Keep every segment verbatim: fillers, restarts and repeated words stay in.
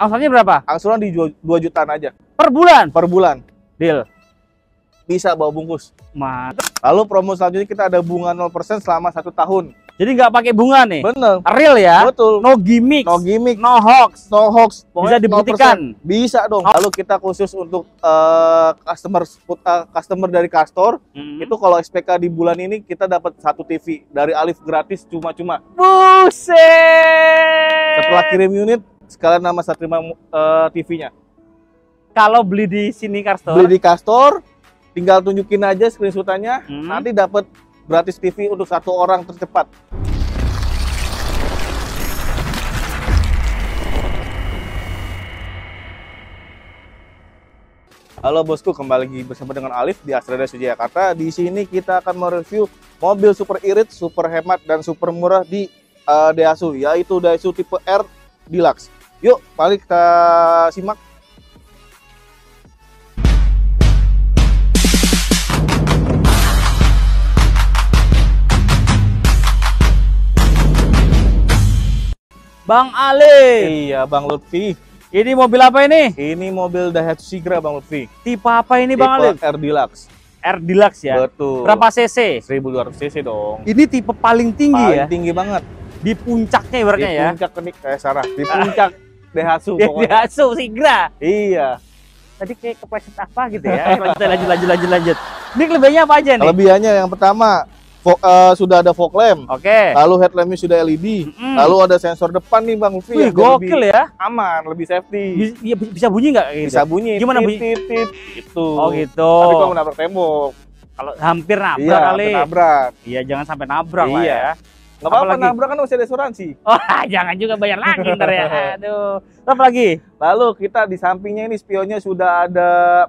Angsurannya berapa? Angsuran di dua jutaan aja. Per bulan? Per bulan. Deal. Bisa bawa bungkus. Mantap. Lalu promo selanjutnya kita ada bunga nol persen selama satu tahun. Jadi nggak pakai bunga nih? Bener. Real ya? Betul. No gimmick. No gimmick. No hoax. No hoax. Bisa dibuktikan? Bisa dong. Lalu kita khusus untuk uh, customer uh, customer dari Castor, hmm. itu kalau S P K di bulan ini kita dapat satu T V dari Alif gratis cuma-cuma. Buset. Setelah kirim unit, sekalian nama saya terima uh, T V-nya. Kalau beli di sini Castor? Beli di Castor, tinggal tunjukin aja screenshot-nya, hmm. nanti dapat gratis T V untuk satu orang tercepat. Halo bosku, kembali lagi bersama dengan Alif di Astrada Jakarta. Di sini kita akan mereview mobil super irit, super hemat, dan super murah di uh, Daihatsu, yaitu Daihatsu tipe R Deluxe. Yuk, mari kita simak. Bang Ali. Iya, Bang Lutfi. Ini mobil apa ini? Ini mobil Daihatsu Sigra, Bang Lutfi. Tipe apa ini, tipe Bang Ali? R Deluxe. R Deluxe ya? Betul. Berapa cc? seribu dua ratus cc dong. Ini tipe paling tinggi paling ya? tinggi banget. Di puncaknya ibaratnya ya? Di puncak kenik, eh Sarah. Di puncak Daihatsu pokoknya. Daihatsu Sigra? Iya. Tadi kayak kepleset apa gitu ya? Lanjut, lanjut, lanjut, lanjut, lanjut. Ini kelebihannya apa aja nih? Kelebihannya yang pertama, Fog, uh, sudah ada fog lamp, oke. Okay. Lalu headlampnya sudah L E D, mm. lalu ada sensor depan nih Bang Lutfi. Wih, gokil ya, aman, lebih safety. Bisa, bisa bunyi nggak? Gitu? Bisa bunyi. Gimana tit, bunyi? Tit, tit, itu. Oh gitu. Tapi kalau menabrak tembok, kalau hampir nabrak iya, kali. nabrak. Iya, jangan sampai nabrak iya. lah ya. Nggak apa-apa, nabrak kan masih ada asuransi. Oh, jangan juga bayar lagi ntar ya. Aduh. Apa lagi? Lalu kita di sampingnya ini spionnya sudah ada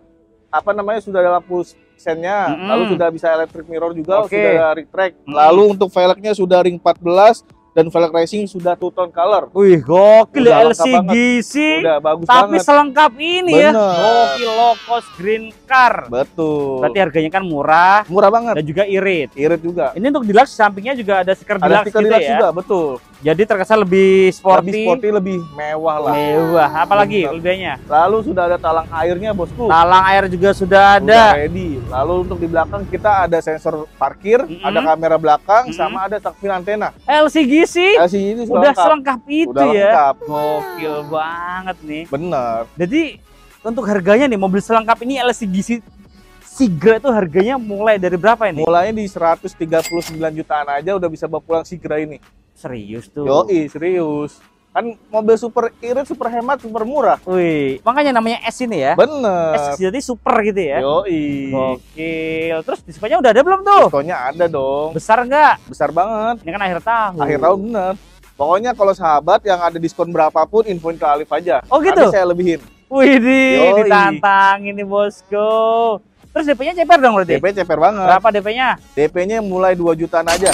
apa namanya sudah ada lampu sennya, mm -hmm. lalu sudah bisa electric mirror juga, okay. sudah ada retract. Mm -hmm. Lalu untuk velgnya sudah ring empat belas dan velg racing sudah two tone color. Wih, gokil ya, L C G C. Udah bagus tapi banget. Selengkap ini Bener. ya. Gokil low cost green car. Betul. Berarti harganya kan murah. Murah banget. Dan juga irit. Irit juga. Ini untuk Deluxe sampingnya juga ada stiker ada Deluxe stiker gitu Deluxe ya. juga, betul. Jadi terkesan lebih sporty. Lebih sporty, lebih mewah lah. Mewah. Apalagi kelebihannya? Lalu sudah ada talang airnya, bosku. Talang air juga sudah ada. Sudah ready. Lalu untuk di belakang kita ada sensor parkir, mm -hmm. ada kamera belakang, mm -hmm. sama ada tuck fin antena. L C G C. L C G C udah lengkap. selengkap itu udah ya. Lengkap. Gokil banget nih. Bener. Jadi untuk harganya nih mobil selengkap ini L C G C Sigra itu harganya mulai dari berapa ini? Mulainya di seratus tiga puluh sembilan jutaan aja udah bisa bawa pulang Sigra ini. Serius tuh. Yoi, serius. Kan mobil super irit, super hemat, super murah. Wih, makanya namanya S ini ya. Bener. S jadi super gitu ya. Yoi. Gokil. Terus diskonya udah ada belum tuh? Diskonya ada dong. Besar nggak? Besar banget. Ini kan akhir tahun. Akhir tahun bener. Pokoknya kalau sahabat yang ada diskon berapapun, infoin ke Alif aja. Oh gitu? Nanti saya lebihin. Wih, ditantang ini bosku. Terus D P-nya ceper dong berarti? D P ceper banget. Berapa D P-nya? D P-nya mulai dua jutaan aja.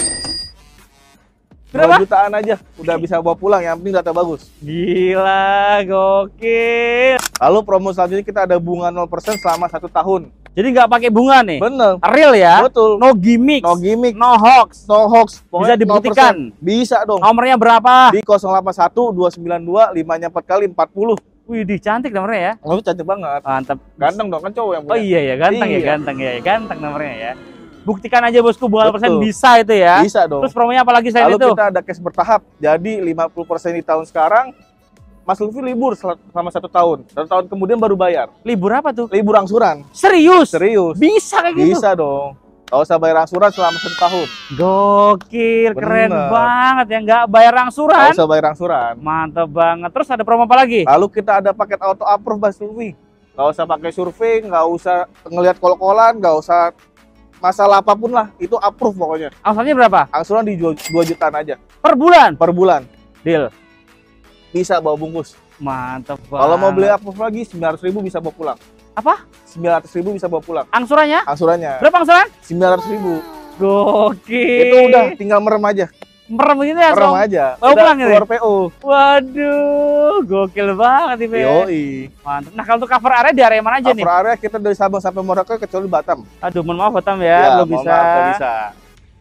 Berapa? dua jutaan aja. Udah bisa bawa pulang, yang penting data bagus. Gila, gokil. Lalu promo selanjutnya kita ada bunga nol persen selama satu tahun. Jadi nggak pakai bunga nih? Bener. Real ya? Betul. No gimmick. No gimmick. No hoax. No hoax. Bisa dibuktikan? Bisa dong. Nomornya berapa? Di nol delapan satu dua sembilan dua lima nya empat kali empat puluh. Wih, cantik nomornya ya? Oh, cantik banget. Mantap. Ganteng dong, kan cowok yang punya. Oh iya ya, ganteng iya. ya, ganteng ya, ganteng nomornya ya. Buktikan aja bosku, bunga nol persen bisa itu ya. Bisa dong. Terus promonya apa lagi selain Lalu itu? kita ada cash bertahap. Jadi lima puluh persen di tahun sekarang, Mas Lutfi libur selama satu tahun. Satu tahun kemudian baru bayar. Libur apa tuh? Libur angsuran. Serius? Serius. Bisa kayak gitu? Bisa dong. Gak usah bayar angsuran selama satu tahun. Gokil, Bener. keren banget ya. Nggak bayar angsuran? Gak usah bayar angsuran. Mantap banget. Terus ada promo apa lagi? Lalu kita ada paket auto approve Mas Lutfi. Gak usah pakai survei, gak usah ngelihat kol-kolan, gak usah masalah apapun lah. Itu approve pokoknya. Angsurannya berapa? Angsuran di dua jutaan aja. Per bulan? Per bulan. Deal. Bisa bawa bungkus. Mantap banget. Kalau mau beli approve lagi sembilan ratus ribu bisa bawa pulang. Apa? sembilan ratus ribu bisa bawa pulang. Angsurannya? Angsurannya. Berapa angsuran? sembilan ratus ribu. Gokil. Itu udah tinggal merem aja. Merem ini ya? Merem aja. Bawa pulang ini? Keluar P O. Waduh, gokil banget ini. Yoi. Mantap. Nah, kalau untuk cover area di area mana aja cover nih? Cover area kita dari Sabang sampai Merauke kecuali Batam. Aduh, mohon maaf Batam ya, Ya, belum bisa. Maaf, bisa.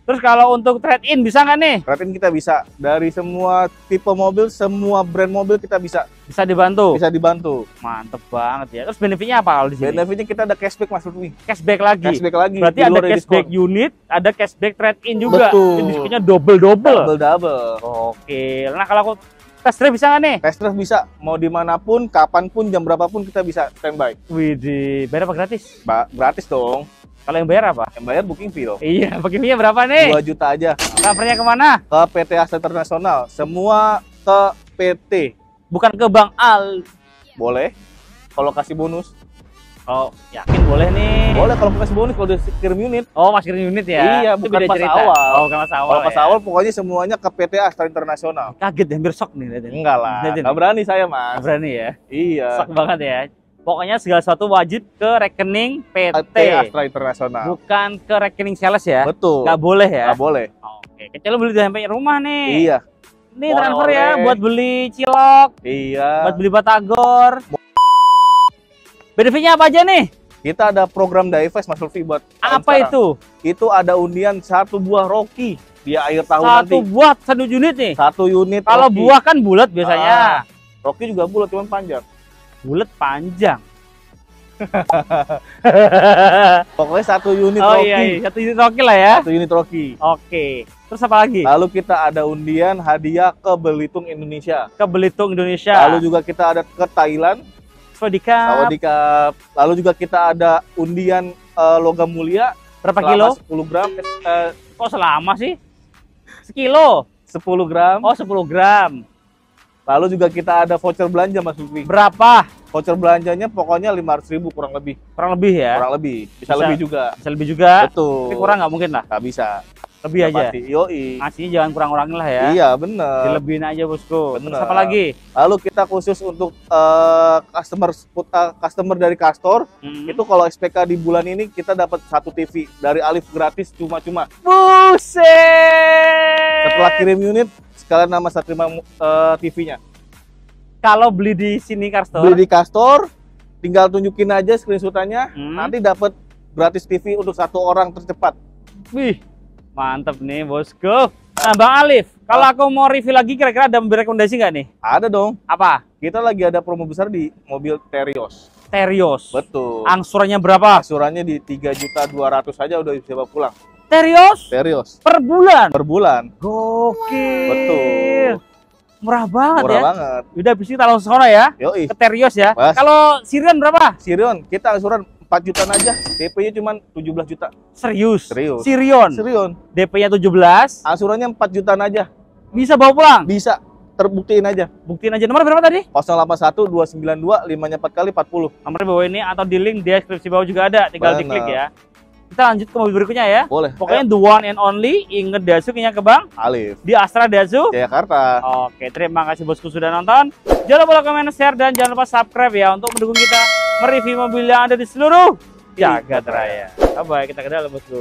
Terus kalau untuk trade in bisa nggak nih? Trade in kita bisa dari semua tipe mobil, semua brand mobil kita bisa Bisa dibantu. bisa dibantu. Mantep banget ya. Terus benefitnya apa kalau di sini? Benefitnya kita ada cashback Mas Lutfi. Cashback lagi. Cashback lagi. Berarti di ada luar cashback diskon. unit, ada cashback trade in juga. Betul. Jadi diskonnya double double. Double double. Oke. Nah kalau aku test drive bisa nggak nih? Test drive bisa, mau dimanapun, kapanpun, jam berapapun kita bisa standby. Widih, bayar apa gratis? Ba gratis dong. Kalau yang bayar apa? Yang bayar booking fee dong. Iya, bookingnya berapa nih? dua juta aja. Covernya kemana? Ke P T Astra Internasional. Semua ke P T. Bukan ke Bang Al. Boleh. Kalau kasih bonus. Oh, yakin boleh nih. Boleh kalau kasih bonus kalau udah kirim unit. Oh, mas kirim unit ya? Iya, Itu bukan beda pas cerita. awal. Oh, bukan pas awal. Kalau pas ya. awal pokoknya semuanya ke P T Astra Internasional. Kaget, hampir shock nih. liatin. Enggak lah. Liatin. Enggak berani saya, Nggak Mas. berani ya? Iya. Shock banget ya. Pokoknya segala sesuatu wajib ke rekening P P T. T Astra Internasional. Bukan ke rekening sales ya? Betul. Nggak boleh ya? Nggak boleh. Oke, kecuali beli sampai rumah nih. Iya. Ini transfer ya Oleh-oleh. buat beli cilok, Iya. buat beli batagor. Benefitnya apa aja nih? Kita ada program Divest Mas Lutfi buat tahun Apa sekarang. itu? Itu ada undian satu buah Rocky di akhir tahun Satu nanti. buat satu unit nih. Satu unit. Kalau Rocky. buah kan bulat biasanya. Ah, Rocky juga bulat cuman panjang. Bulat panjang. Pokoknya satu unit Oh Rocky. iya, iya, satu unit Rocky lah ya. Satu unit Rocky. Oke. Terus apa lagi? Lalu kita ada undian hadiah ke Belitung Indonesia. Ke Belitung Indonesia. Lalu juga kita ada ke Thailand, Swadikap. Sawadee Cup. Lalu juga kita ada undian eh, logam mulia Berapa selama kilo? sepuluh gram, eh, Kok selama sih? Sekilo. sepuluh gram. Oh, sepuluh gram. Lalu juga kita ada voucher belanja Mas Lutfi. Berapa? Voucher belanjanya pokoknya lima ratus ribu kurang lebih. Kurang lebih ya? Kurang lebih. Bisa, Bisa. lebih juga. Bisa lebih juga. Betul. Tapi kurang nggak mungkin lah. Nggak bisa. Lebih Udah aja. Pasti. Yoi. Ngasihnya jangan kurang-kurangin lah ya. Iya bener. Dilebihin aja bosku. Terus Bener. apa lagi? Lalu kita khusus untuk eh, customer uh, customer dari Castor Hmm. itu kalau S P K di bulan ini kita dapat satu T V dari Alif gratis cuma-cuma. Buset. Setelah kirim unit sekalian nama saya terima uh, T V-nya. Kalau beli di sini Carstor, Beli di Castor, tinggal tunjukin aja screenshot-nya, Hmm. nanti dapat gratis T V untuk satu orang tercepat. wih, mantep nih bosku. Nah Bang Alif, kalau aku mau review lagi kira-kira ada rekomendasi nggak nih? Ada dong. Apa? Kita lagi ada promo besar di mobil Terios. Terios. Betul. Angsurannya berapa? Asurannya di tiga juta dua ratus saja udah bisa bawa pulang. Terios Terios per bulan. per bulan. Gokil. Betul. Murah banget Murah ya. banget. Udah habis ini taruh sekolah ya. Yoi. Ke Terios ya. Mas. Kalau Sirion berapa? Sirion, kita angsuran empat jutaan aja. D P-nya cuma tujuh belas juta. Serius. Serius. Sirion. Sirion, D P-nya tujuh belas. angsurannya empat jutaan aja. Bisa bawa pulang. Bisa, terbuktiin aja. Buktiin aja nomor berapa tadi? nol delapan satu dua sembilan dua lima nya empat kali empat puluh. Nomornya bawah ini atau di link deskripsi bawah juga ada. Tinggal Benar. diklik ya. Kita lanjut ke mobil berikutnya ya. Boleh. Pokoknya the one and only, inget Daihatsu punya ke Bang Eh, Alif, di Astra Daihatsu. Jakarta. Oke, terima kasih bosku sudah nonton. Jangan lupa komen, share, dan jangan lupa subscribe ya untuk mendukung kita mereview mobil yang ada di seluruh jagat raya. Bye, kita ke dalam bosku.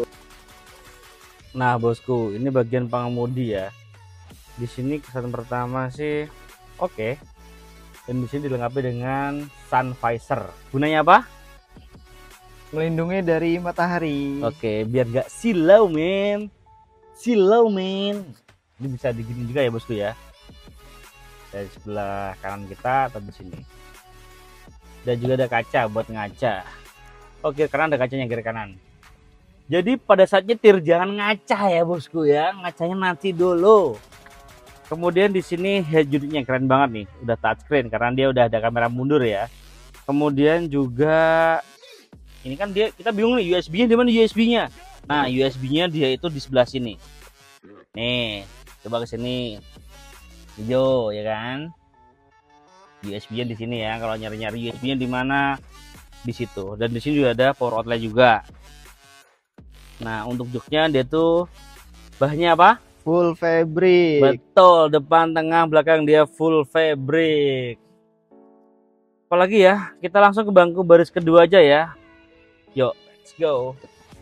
Nah bosku, ini bagian pengemudi ya. Di sini kesan pertama sih oke. Dan di sini dilengkapi dengan sun visor. Gunanya apa? Melindungi dari matahari. Oke, biar gak silau men. Silau men. Ini bisa digini juga ya bosku ya. Dari sebelah kanan kita atau di sini. Dan juga ada kaca buat ngaca. Oh, kiri kanan ada kacanya kiri kanan. Jadi pada saat nyetir jangan ngaca ya bosku ya. Ngacanya nanti dulu. Kemudian di sini head unitnya keren banget nih. Udah touchscreen karena dia udah ada kamera mundur ya. Kemudian juga ini kan dia kita bingung nih U S B-nya di mana U S B-nya. Nah, U S B-nya dia itu di sebelah sini. Nih, coba ke sini. Hijau ya kan? U S B-nya di sini ya. Kalau nyari-nyari U S B-nya di mana? Di situ. Dan di sini juga ada power outlet juga. Nah, untuk joknya dia tuh bahannya apa? Full fabric. Betul, depan, tengah, belakang dia full fabric. Apalagi ya, kita langsung ke bangku baris kedua aja ya. Yuk, let's go.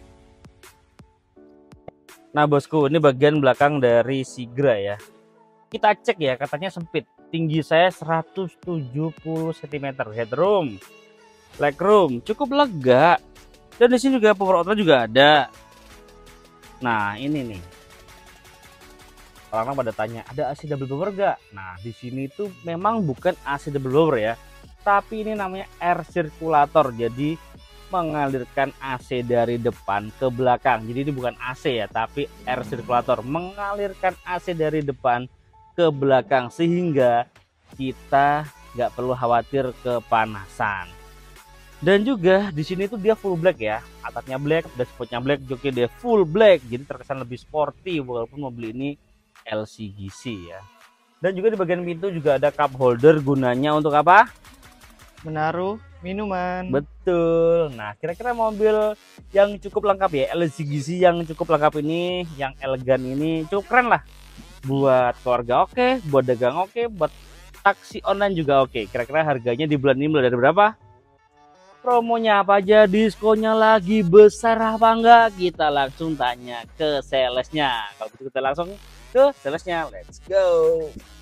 Nah bosku, ini bagian belakang dari Sigra ya. Kita cek ya, katanya sempit. Tinggi saya seratus tujuh puluh sentimeter. Headroom, legroom, cukup lega. Dan di sini juga power outlet juga ada. Nah ini nih, orang-orang pada tanya ada A C double blower gak? Nah di sini tuh memang bukan A C double blower ya, tapi ini namanya air circulator. Jadi mengalirkan A C dari depan ke belakang. Jadi ini bukan A C ya, tapi air circulator, mengalirkan A C dari depan ke belakang sehingga kita nggak perlu khawatir kepanasan. Dan juga di sini tuh dia full black ya, atapnya black, dashboardnya black, joknya dia full black, jadi terkesan lebih sporty walaupun mobil ini L C G C ya. Dan juga di bagian pintu juga ada cup holder, gunanya untuk apa? Menaruh minuman. Betul. Nah kira-kira mobil yang cukup lengkap ya, L C G C yang cukup lengkap ini, yang elegan ini cukup keren lah. Buat keluarga oke, buat dagang oke, buat taksi online juga oke. Kira-kira harganya di bulan ini mulai dari berapa? Promonya apa aja, diskonnya lagi besar apa enggak? Kita langsung tanya ke salesnya. Kalau gitu kita langsung ke salesnya, let's go.